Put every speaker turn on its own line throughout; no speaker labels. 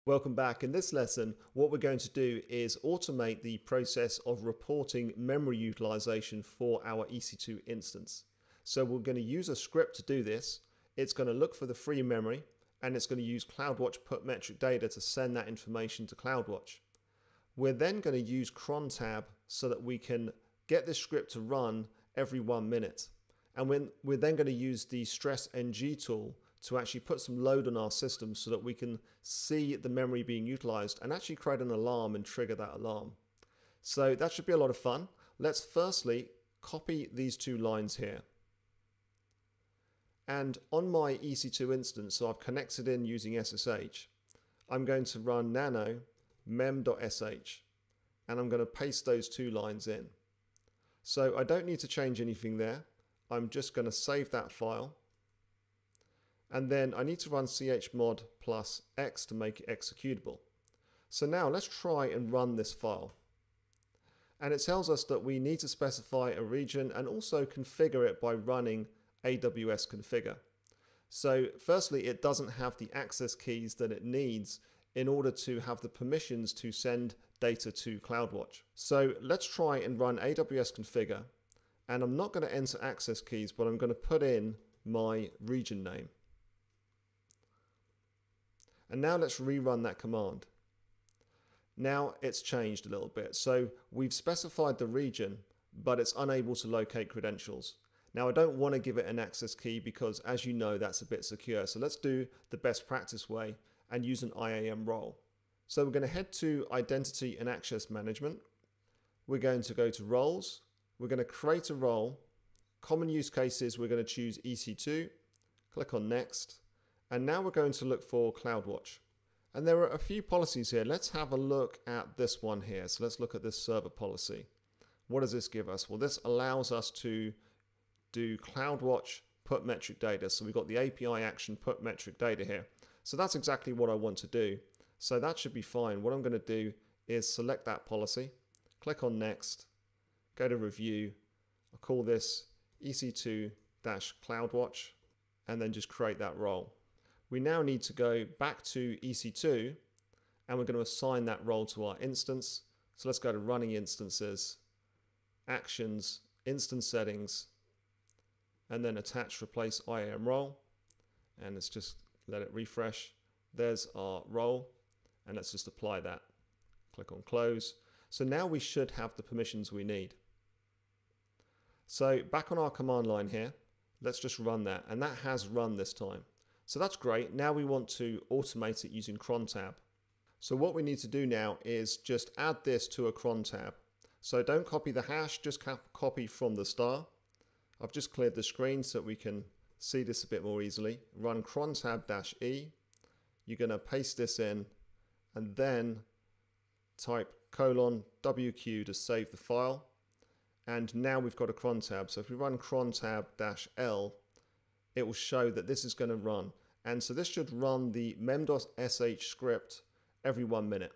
Welcome back. In this lesson, what we're going to do is automate the process of reporting memory utilization for our EC2 instance. So we're going to use a script to do this. It's going to look for the free memory and it's going to use CloudWatch put metric data to send that information to CloudWatch. We're then going to use Crontab so that we can get this script to run every 1 minute. And we're then going to use the stress ng tool to actually put some load on our system so that we can see the memory being utilized and actually create an alarm and trigger that alarm. So that should be a lot of fun. Let's firstly copy these two lines here. And on my EC2 instance, so I've connected in using SSH, I'm going to run nano mem.sh and I'm going to paste those two lines in. So I don't need to change anything there. I'm just going to save that file. And then I need to run chmod plus x to make it executable. So now let's try and run this file. And it tells us that we need to specify a region and also configure it by running AWS configure. So firstly, it doesn't have the access keys that it needs in order to have the permissions to send data to CloudWatch. So let's try and run AWS configure. And I'm not going to enter access keys, but I'm going to put in my region name. And now let's rerun that command. Now it's changed a little bit. So we've specified the region, but it's unable to locate credentials. Now I don't want to give it an access key because, as you know, that's a bit secure. So let's do the best practice way and use an IAM role. So we're going to head to Identity and Access Management. We're going to go to Roles. We're going to create a role. Common use cases, we're going to choose EC2. Click on Next. And now we're going to look for CloudWatch. And there are a few policies here. Let's have a look at this one here. So let's look at this server policy. What does this give us? Well, this allows us to do CloudWatch put metric data. So we've got the API action put metric data here. So that's exactly what I want to do. So that should be fine. What I'm going to do is select that policy, click on Next, go to Review. I'll call this EC2-CloudWatch, and then just create that role. We now need to go back to EC2 and we're going to assign that role to our instance. So let's go to Running Instances, Actions, Instance Settings, and then Attach Replace IAM Role. And let's just let it refresh. There's our role and let's just apply that. Click on Close. So now we should have the permissions we need. So back on our command line here, let's just run that, and that has run this time. So that's great. Now we want to automate it using Crontab. So what we need to do now is just add this to a Crontab. So don't copy the hash, just copy from the star. I've just cleared the screen so we can see this a bit more easily. Run crontab-e. You're going to paste this in and then type :wq to save the file. And now we've got a Crontab. So if we run crontab-l, it will show that this is going to run. And so this should run the mem.sh script every 1 minute.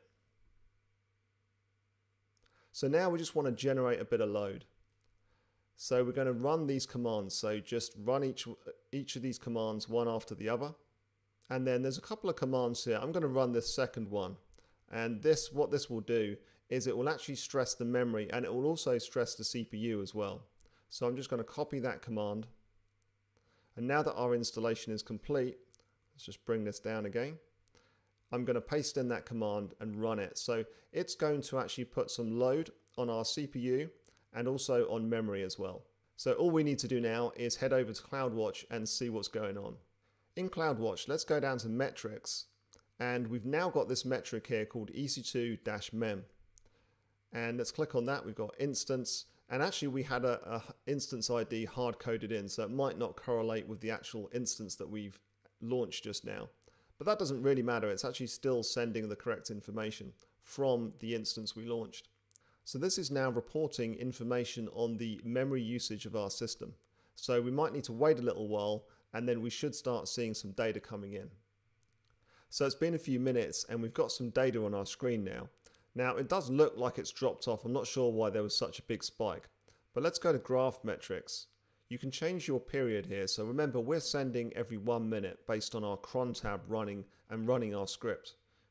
So now we just want to generate a bit of load. So we're going to run these commands. So just run each of these commands one after the other. And then there's a couple of commands here. I'm going to run this second one. And what this will do is it will actually stress the memory and it will also stress the CPU as well. So I'm just going to copy that command. And now that our installation is complete, let's just bring this down again. I'm going to paste in that command and run it. So it's going to actually put some load on our CPU and also on memory as well. So all we need to do now is head over to CloudWatch and see what's going on. In CloudWatch, let's go down to Metrics. And we've now got this metric here called EC2-mem. And let's click on that. We've got instance. And actually we had a instance ID hard coded in, so it might not correlate with the actual instance that we've launched just now. But that doesn't really matter. It's actually still sending the correct information from the instance we launched. So this is now reporting information on the memory usage of our system. So we might need to wait a little while and then we should start seeing some data coming in. So it's been a few minutes and we've got some data on our screen now. Now it does look like it's dropped off. I'm not sure why there was such a big spike, but let's go to Graph Metrics. You can change your period here. So remember, we're sending every 1 minute based on our Crontab running our script.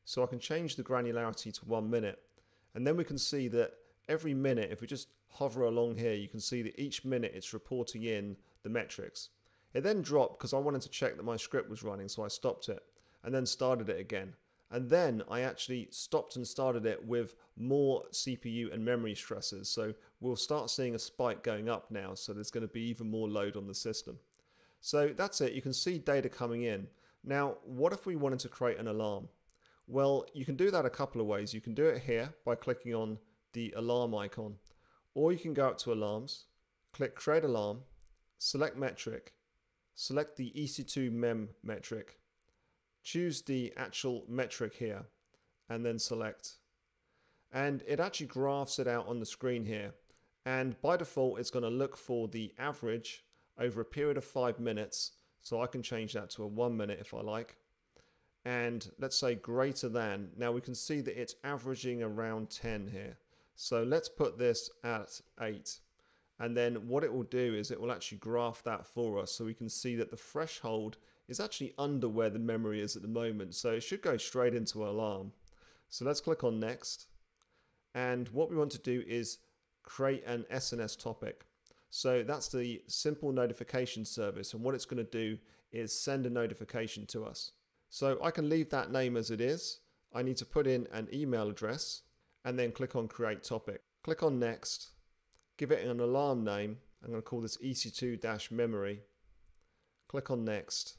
So I can change the granularity to 1 minute. And then we can see that every minute, if we just hover along here, you can see that each minute it's reporting in the metrics. It then dropped because I wanted to check that my script was running, so I stopped it and then started it again. And then I actually stopped and started it with more CPU and memory stresses. So we'll start seeing a spike going up now. So there's going to be even more load on the system. So that's it. You can see data coming in. Now, what if we wanted to create an alarm? Well, you can do that a couple of ways. You can do it here by clicking on the alarm icon, or you can go up to alarms, click create alarm, select metric, select the EC2 mem metric, choose the actual metric here, and then select. And it actually graphs it out on the screen here. And by default, it's going to look for the average over a period of 5 minutes. So I can change that to a 1 minute if I like. And let's say greater than. Now we can see that it's averaging around 10 here. So let's put this at 8. And then what it will do is it will actually graph that for us. So we can see that the threshold is actually under where the memory is at the moment. So it should go straight into alarm. So let's click on next. And what we want to do is create an SNS topic. So that's the simple notification service. And what it's going to do is send a notification to us. So I can leave that name as it is. I need to put in an email address and then click on create topic. Click on next, give it an alarm name. I'm going to call this EC2-memory. Click on next.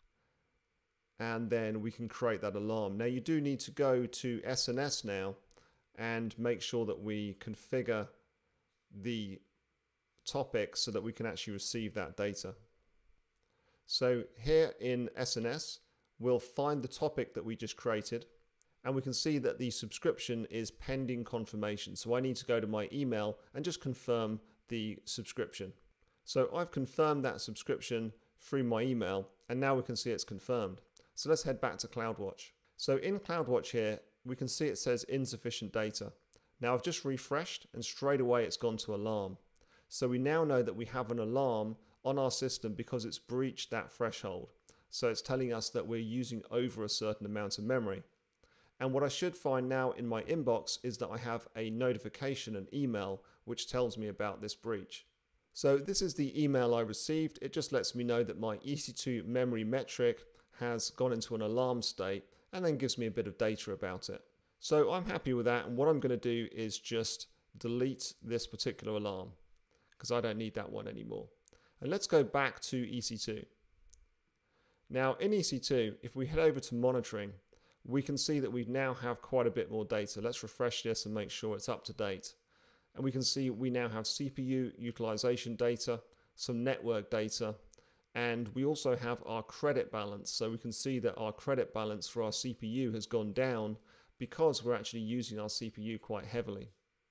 And then we can create that alarm. Now you do need to go to SNS now and make sure that we configure the topic so that we can actually receive that data. So here in SNS, we'll find the topic that we just created, and we can see that the subscription is pending confirmation. So I need to go to my email and just confirm the subscription. So I've confirmed that subscription through my email, and now we can see it's confirmed. So let's head back to CloudWatch. So in CloudWatch here, we can see it says insufficient data. Now I've just refreshed and straight away it's gone to alarm. So we now know that we have an alarm on our system because it's breached that threshold. So it's telling us that we're using over a certain amount of memory. And what I should find now in my inbox is that I have a notification, an email, which tells me about this breach. So this is the email I received. It just lets me know that my EC2 memory metric has gone into an alarm state and then gives me a bit of data about it. So I'm happy with that, and what I'm going to do is just delete this particular alarm because I don't need that one anymore. And let's go back to EC2. Now in EC2, if we head over to monitoring, we can see that we now have quite a bit more data. Let's refresh this and make sure it's up to date. And we can see we now have CPU utilization data, some network data, and we also have our credit balance. So we can see that our credit balance for our CPU has gone down because we're actually using our CPU quite heavily.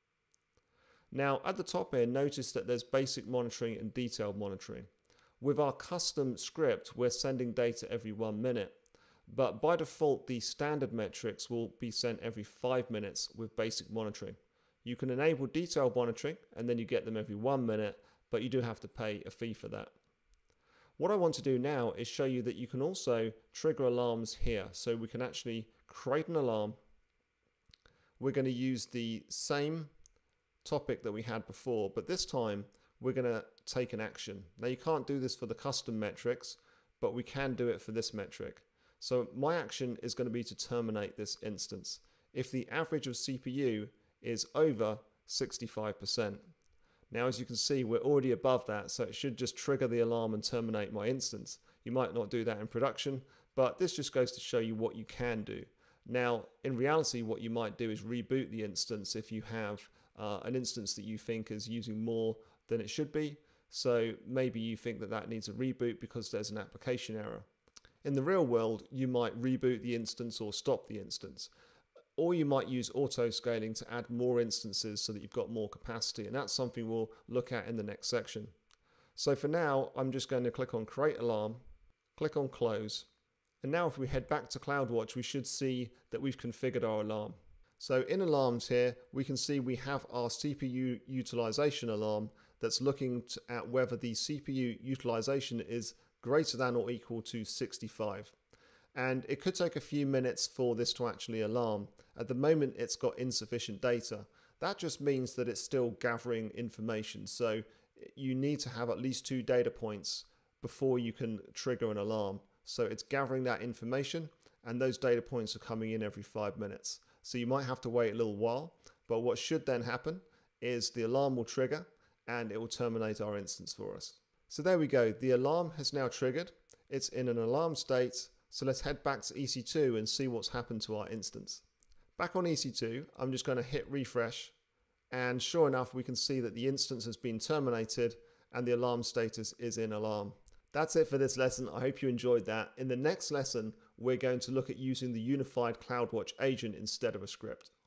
Now at the top here, notice that there's basic monitoring and detailed monitoring. With our custom script, we're sending data every 1 minute, but by default, the standard metrics will be sent every 5 minutes with basic monitoring. You can enable detailed monitoring and then you get them every 1 minute, but you do have to pay a fee for that. What I want to do now is show you that you can also trigger alarms here. So we can actually create an alarm. We're going to use the same topic that we had before, but this time we're going to take an action. Now you can't do this for the custom metrics, but we can do it for this metric. So my action is going to be to terminate this instance if the average of CPU is over 65%. Now as you can see, we're already above that, so it should just trigger the alarm and terminate my instance. You might not do that in production, but this just goes to show you what you can do. Now in reality, what you might do is reboot the instance if you have an instance that you think is using more than it should be. So maybe you think that that needs a reboot because there's an application error. In the real world, you might reboot the instance or stop the instance. Or you might use auto scaling to add more instances so that you've got more capacity. And that's something we'll look at in the next section. So for now, I'm just going to click on create alarm, click on close. And now if we head back to CloudWatch, we should see that we've configured our alarm. So in alarms here, we can see we have our CPU utilization alarm that's looking at whether the CPU utilization is greater than or equal to 65. And it could take a few minutes for this to actually alarm. At the moment, it's got insufficient data. That just means that it's still gathering information. So you need to have at least 2 data points before you can trigger an alarm. So it's gathering that information, and those data points are coming in every 5 minutes. So you might have to wait a little while, but what should then happen is the alarm will trigger and it will terminate our instance for us. So there we go. The alarm has now triggered. It's in an alarm state. So let's head back to EC2 and see what's happened to our instance. Back on EC2, I'm just going to hit refresh, and sure enough, we can see that the instance has been terminated and the alarm status is in alarm. That's it for this lesson. I hope you enjoyed that. In the next lesson, we're going to look at using the unified CloudWatch agent instead of a script.